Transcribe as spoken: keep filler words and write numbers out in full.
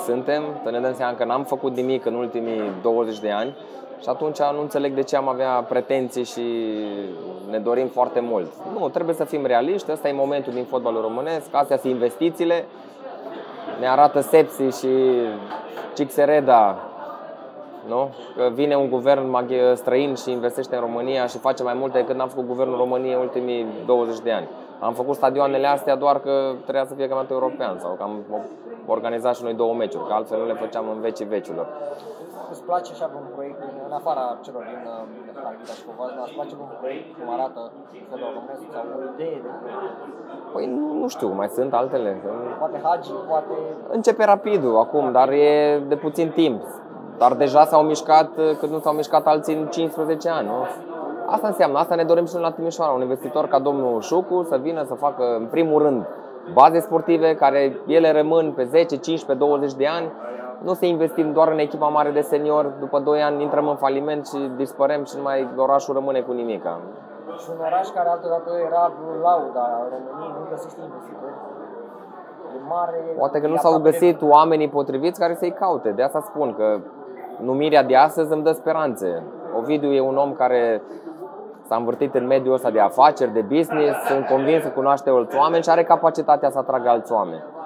suntem, să ne dăm seama că n-am făcut nimic în ultimii douăzeci de ani și atunci nu înțeleg de ce am avea pretenții și ne dorim foarte mult. Nu, trebuie să fim realiști, ăsta e momentul din fotbalul românesc, astea sunt investițiile, ne arată Sepsi și Cixereda, nu? Că vine un guvern străin și investește în România și face mai multe decât n-am făcut guvernul României în ultimii douăzeci de ani. Am făcut stadioanele astea doar că trebuia să fie campionat european sau că am organizat și noi două meciuri, că altfel nu le făceam în vecii vecilor. Îți place așa un proiect, în afara celor din Harghita și Covasna, îți place un proiect cum arată fotbalul românesc sau o idee de proiect? Păi nu știu, mai sunt altele. Poate Hagi, poate... Începe Rapidul acum, dar e de puțin timp. Dar deja s-au mișcat cât nu s-au mișcat alții în cincisprezece ani, nu? Asta înseamnă, asta ne dorim și noi la Timișoara, un investitor ca domnul Șucu să vină să facă, în primul rând, baze sportive, care ele rămân pe zece, cincisprezece, douăzeci de ani. Nu să investim doar în echipa mare de seniori, după doi ani intrăm în faliment și dispărem și numai orașul rămâne cu nimica. Și un oraș care altădată era lauda României, nu găsește investitori. Mare, poate că nu s-au găsit oamenii potriviți care să-i caute, de asta spun că numirea de astăzi îmi dă speranțe. Ovidiu e un om care s-a învârtit în mediul ăsta de afaceri, de business, sunt convins că cunoaște alți oameni și are capacitatea să atragă alți oameni.